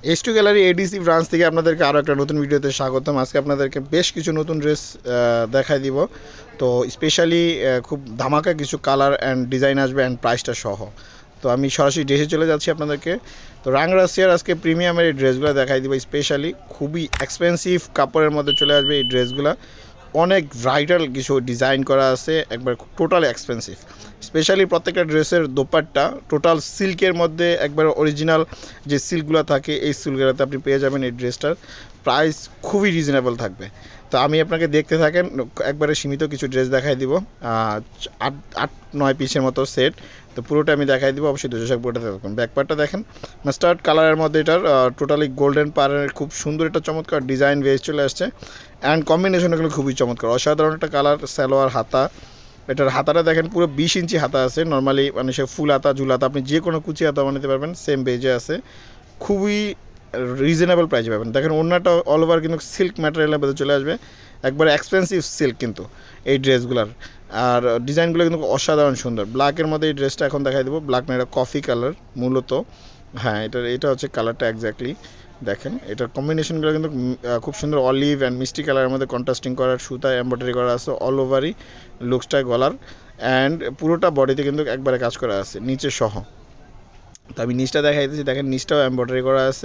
S two gallery ADC branch থেকে আপনাদেরকে আরও একটা নতুন ভিডিওতে স্বাগতম। আজকে আপনাদেরকে বেশ কিছু নতুন ড্রেস দেখাই দিব। তো স্পেশালি খুব ধামাকা কিছু কালার অ্যান্ড ডিজাইন আসবে অ্যান্ড প্রাইসটা সহ। তো আমি সরাসরি ড্রেসে চলে যাচ্ছি আপনাদেরকে। তো রাশিয়ার আজকে প্রিমিয়ামের এই ড্রেসগুলো দেখাই দিব। স্পেশালি খুবই এক্সপেন্সিভ কাপড়ের মধ্যে চলে আসবে এই ড্রেসগুলো। অনেক ভাইটাল কিছু ডিজাইন করা আছে, একবার টোটাল এক্সপেন্সিভ। স্পেশালি প্রত্যেকটা ড্রেসের দোপাট্টা টোটাল সিল্কের মধ্যে একবার অরিজিনাল যে সিল্কগুলো থাকে এই সিল্কগুলোতে আপনি পেয়ে যাবেন। এই ড্রেসটার প্রাইস খুবই রিজনেবল থাকবে। তো আমি আপনাকে দেখতে থাকেন, একবারে সীমিত কিছু ড্রেস দেখাই দিব, 8-9 পিসের মতো সেট। তো পুরোটা আমি দেখাই দিব, অবশ্যই দুশো পুরোটা দেখুন। ব্যাকপার্টটা দেখেন মাস্টার্ড কালারের মধ্যে, এটার টোটালি গোল্ডেন পারের খুব সুন্দর একটা চমৎকার ডিজাইন বেস চলে আসছে অ্যান্ড কম্বিনেশনগুলো খুবই চমৎকার, অসাধারণ একটা কালার। সালোয়ার হাতা, এটার হাতাটা দেখেন পুরো 20 ইঞ্চি হাতা আছে। নর্মালি মানুষের ফুল হাতা, ঝুল হাতা, আপনি যে কোনো কুচি হাতা বানাতে পারবেন, সেম বেজে আছে। খুবই রিজনেবল প্রাইসে পাবেন। দেখেন ওড়নাটা অল ওভার কিন্তু সিল্ক ম্যাটেরিয়ালের মধ্যে চলে আসবে, একবারে এক্সপেন্সিভ সিল্ক কিন্তু এই ড্রেসগুলোর। আর ডিজাইনগুলো কিন্তু অসাধারণ সুন্দর। ব্ল্যাকের মধ্যে এই ড্রেসটা এখন দেখাই দেবো। ব্ল্যাক না, এটা কফি কালার মূলত। হ্যাঁ, এটা হচ্ছে কালারটা এক্স্যাক্টলি। দেখেন এটার কম্বিনেশনগুলো কিন্তু খুব সুন্দর, অলিভ অ্যান্ড মিষ্টি কালারের মধ্যে কন্ট্রাস্টিং করার সুতায় এমব্রয়ডারি করা আছে অল ওভারই লুকসটা গলার, অ্যান্ড পুরোটা বডিতে কিন্তু একবারে কাজ করা আছে নিচে সহ। তো আমি নিচটা দেখাই দিচ্ছি, দেখেন নিচটাও এমব্রয়ডারি করা আছে।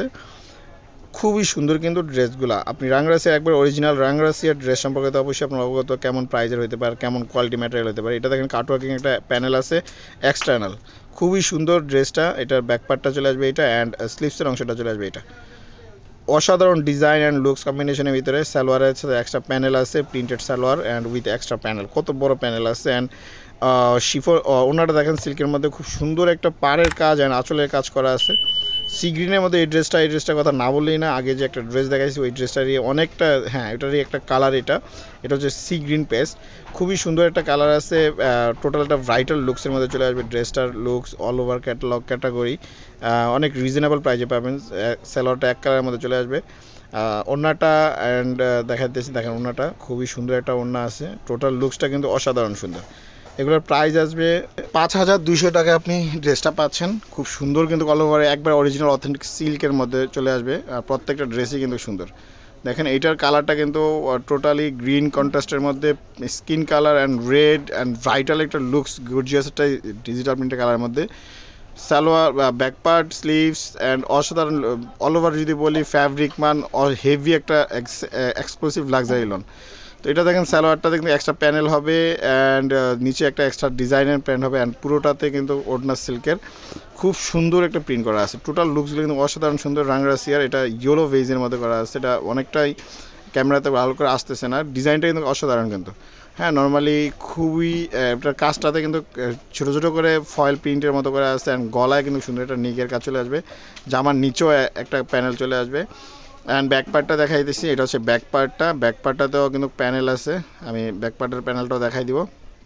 খুবই সুন্দর কিন্তু ড্রেসগুলো। আপনি রাশিয়ার একবার অরিজিনাল রাশিয়ার ড্রেস সম্পর্কে তো অবশ্যই আপনার অবগত, কেমন প্রাইজের হতে পারে, কেমন কোয়ালিটি ম্যাটেরিয়াল হতে পারে। এটা দেখেন কাটওয়ার্কিং একটা প্যানেল আছে এক্সটার্নাল, খুবই সুন্দর ড্রেসটা। এটার ব্যাকপার্টটা চলে আসবে এটা, অ্যান্ড স্লিভসের অংশটা চলে আসবে এটা। অসাধারণ ডিজাইন অ্যান্ড লুকস কম্বিনেশনের ভিতরে সালোয়ারের সাথে এক্সট্রা প্যানেল আছে, printed salwar and with extra panel, কত বড় প্যানেল আছে। অ্যান্ড শিফন ওনাটা দেখেন সিল্কের মধ্যে খুব সুন্দর একটা পাড়ের কাজ অ্যান্ড আঁচলের কাজ করা আছে। সি গ্রিনের মধ্যে এই ড্রেসটার কথা না বললেই না। আগে যে একটা ড্রেস দেখাইছি ওই ড্রেসটারই অনেকটা, হ্যাঁ এটারই একটা কালার। এটা হচ্ছে সি গ্রিন পেস্ট, খুবই সুন্দর একটা কালার আছে। টোটাল একটা ব্রাইটাল লুকসের মধ্যে চলে আসবে ড্রেসটার লুকস অল ওভার ক্যাটাগরি। অনেক রিজনেবল প্রাইসে পাবেন। স্যালোয়ারটা এক কালারের মধ্যে চলে আসবে। ওড়নাটা অ্যান্ড দেখাইতেছি, দেখেন ওড়নাটা খুবই সুন্দর একটা ওড়না আছে। টোটাল লুকসটা কিন্তু অসাধারণ সুন্দর। এগুলোর প্রাইস আসবে 5200 টাকা। আপনি ড্রেসটা পাচ্ছেন খুব সুন্দর কিন্তু অল ওভারে একবার অরিজিনাল অথেন্টিক সিল্কের মধ্যে চলে আসবে। আর প্রত্যেকটা ড্রেসই কিন্তু সুন্দর। দেখেন এইটার কালারটা কিন্তু টোটালি গ্রিন কন্ট্রাস্টের মধ্যে skin colour and red and vital একটা লুকস, গর্জিয়াস একটা ডিজিটাল প্রিন্টের কালারের মধ্যে। সালোয়ার, ব্যাকপার্ট, স্লিভস অ্যান্ড অসাধারণ অল ওভার যদি বলি ফ্যাব্রিক মান হেভি একটা এক্সক্লুসিভ লাক্সারি লন। তো এটা দেখেন সালোয়ারটা কিন্তু এক্সট্রা প্যানেল হবে অ্যান্ড নিচে একটা এক্সট্রা ডিজাইনের প্যান্ট হবে, অ্যান্ড পুরোটাতে কিন্তু ওড়না সিল্কের খুব সুন্দর একটা প্রিন্ট করা আছে। টোটাল লুকসগুলো কিন্তু অসাধারণ সুন্দর। রাশিয়ার এটা ইয়েলো ভেজের মধ্যে করা আছে, এটা অনেকটাই ক্যামেরাতে ভালো করে আসতেছে না, ডিজাইনটা কিন্তু অসাধারণ কিন্তু। হ্যাঁ, নর্মালি খুবই এটার কাজটাতে কিন্তু ছোটো ছোটো করে ফয়েল প্রিন্টের মতো করে আসছে, অ্যান্ড গলায় কিন্তু সুন্দর একটা নিকের কাজ চলে আসবে। জামার নিচেও একটা প্যানেল চলে আসবে। অ্যান্ড ব্যাক পার্টটা দেখাই দিচ্ছি, এটা হচ্ছে ব্যাক পার্টটা। ব্যাক পার্টটাতেও কিন্তু প্যানেল আছে, আমি ব্যাক পার্টের প্যানেলটাও দেখাই দিব।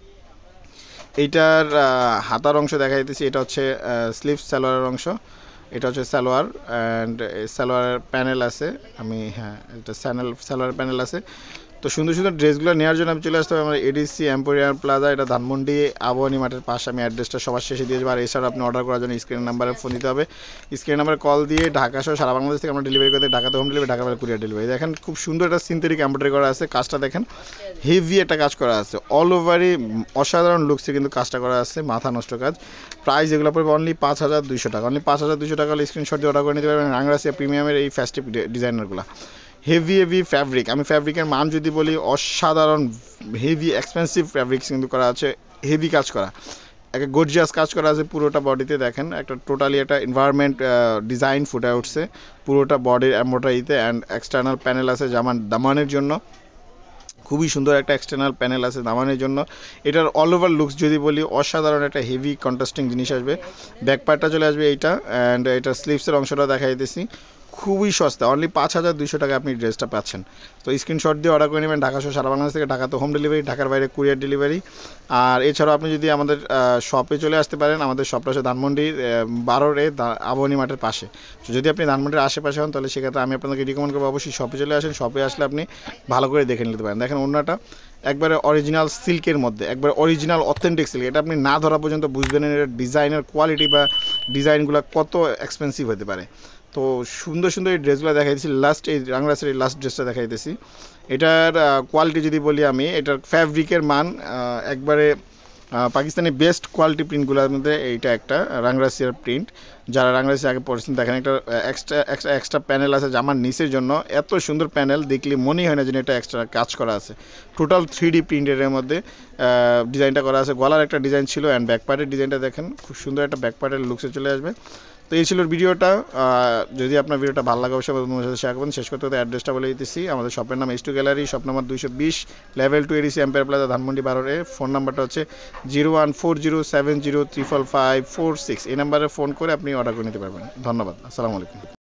এইটার হাতার অংশ দেখাই দিচ্ছি, এটা হচ্ছে স্লিভ সালোয়ারের অংশ। এটা হচ্ছে সালোয়ার অ্যান্ড সালোয়ারের প্যানেল আছে। হ্যাঁ, এটা সালোয়ার প্যানেল আছে। তো সুন্দর সুন্দর ড্রেসগুলো নেওয়ার জন্য আমি চলে আসতে হবে আমার এডিসি এম্পোরিয়াম প্লাজা, এটা ধানমন্ডি আবহানী মাঠের পাশে। আমি অ্যাড্রেসটা সবার শেষে দিয়ে দেবো। আর এছাড়া আপনি অর্ডার করার জন্য স্ক্রিন নাম্বারে ফোন দিতে হবে। স্ক্রিন নাম্বারে কল দিয়ে ঢাকা সহ সারা বাংলাদেশ থেকে আমরা ডেলিভারি করতে, ঢাকাতে home delivery, Dhaka courier delivery. দেখেন খুব সুন্দর একটা সিনথেটিক এমব্রয়ডারি করা আছে, কাজটা দেখেন হেভি একটা কাজ করা আছে, অল ওভারই অসাধারণ লুকসে কিন্তু কাজটা করা আছে, মাথা নষ্ট কাজ। প্রাইস এগুলো পড়বে অনলি 5200 টাকা। অনলি 5200 টাকা হলে স্ক্রিনশট দিয়ে অর্ডার করে নিতে পারবেন রাশিয়া প্রিমিয়ামের এই ফেস্টিভ ডিজাইনারগুলো। হেভি ফ্যাব্রিক, আমি ফ্যাব্রিকের মান যদি বলি অসাধারণ হেভি এক্সপেন্সিভ ফ্যাব্রিক্স কিন্তু করা আছে, হেভি কাজ করা, একটা গর্জিয়াস কাজ করা আছে পুরোটা বডিতে। দেখেন একটা টোটালি একটা এনভায়রনমেন্ট ডিজাইন ফুটে উঠছে পুরোটা বডির এমব্রয়ডারিতে, অ্যান্ড এক্সটার্নাল প্যানেল আছে দামানের জন্য, খুবই সুন্দর একটা এক্সটার্নাল প্যানেল আছে দামানের জন্য। এটার অল ওভার লুকস যদি বলি অসাধারণ একটা হেভি কন্ট্রাস্টিং জিনিস আসবে। ব্যাক পার্টটা চলে আসবে এইটা, অ্যান্ড এটা স্লিভসের অংশটা দেখাই দিতেছি। খুবই সস্তা, অনলি 5200 টাকা আপনি ড্রেসটা পাচ্ছেন। তো স্ক্রিনশট দিয়ে অর্ডার করে নেবেন ঢাকা সহ সারা বাংলাদেশ থেকে। ঢাকাতে হোম ডেলিভারি, ঢাকার বাইরে কুরিয়ার ডেলিভারি। আর এছাড়াও আপনি যদি আমাদের শপে চলে আসতে পারেন, আমাদের শপটা হচ্ছে ধানমন্ডির 12 আবহানী মাঠের পাশে। তো যদি আপনি ধানমন্ডির আশেপাশে হন তাহলে সেক্ষেত্রে আমি আপনাকে রিকমেন্ড করবো অবশ্যই শপে চলে আসেন। শপে আসলে আপনি ভালো করে দেখে নিতে পারেন। দেখেন ওড়নাটা একবারে অরিজিনাল সিল্কের মধ্যে, একবার অরিজিনাল অথেন্টিক সিল্ক। এটা আপনি না ধরা পর্যন্ত বুঝবেন এর ডিজাইনের কোয়ালিটি বা ডিজাইনগুলো কত এক্সপেন্সিভ হতে পারে। তো সুন্দর সুন্দর এই ড্রেসগুলো দেখাইতেছি। লাস্ট এই রাংরাসের এই লাস্ট ড্রেসটা দেখাইতেছি। এটার কোয়ালিটি যদি বলি আমি, এটার ফ্যাব্রিকের মান একবারে পাকিস্তানি বেস্ট কোয়ালিটি প্রিন্টগুলোর মধ্যে এইটা একটা রাংরাসিয়ার প্রিন্ট। যারা রাংরাসি আগে পড়েছেন দেখেন, একটা এক্সট্রা প্যানেল আছে জামার নিচের জন্য। এত সুন্দর প্যানেল, দেখলে মনেই হয় না যে এটা এক্সট্রা কাজ করা আছে। টোটাল 3D প্রিন্টের মধ্যে ডিজাইনটা করা আছে। গলার একটা ডিজাইন ছিল অ্যান্ড ব্যাক পার্টের ডিজাইনটা দেখেন, খুব সুন্দর একটা ব্যাক পার্টের লুকসে চলে আসবে। তো এই ছিল ভিডিওটা। যদি আপনার ভিডিওটা ভালো লাগে অবশ্যই বন্ধুদের সাথে শেয়ার করবেন। শেষ করতে হতে অ্যাড্রেসটা বলে দিতেছি। আমাদের শপের নাম H2 gallery, shop number 220, level 2 ADC empire plaza, Dhanmondi 12। Phone নাম্বারটা হচ্ছে 014070355546। এই নাম্বারে ফোন করে আপনি অর্ডার করে নিতে পারবেন। ধন্যবাদ। আসসালামু আলাইকুম।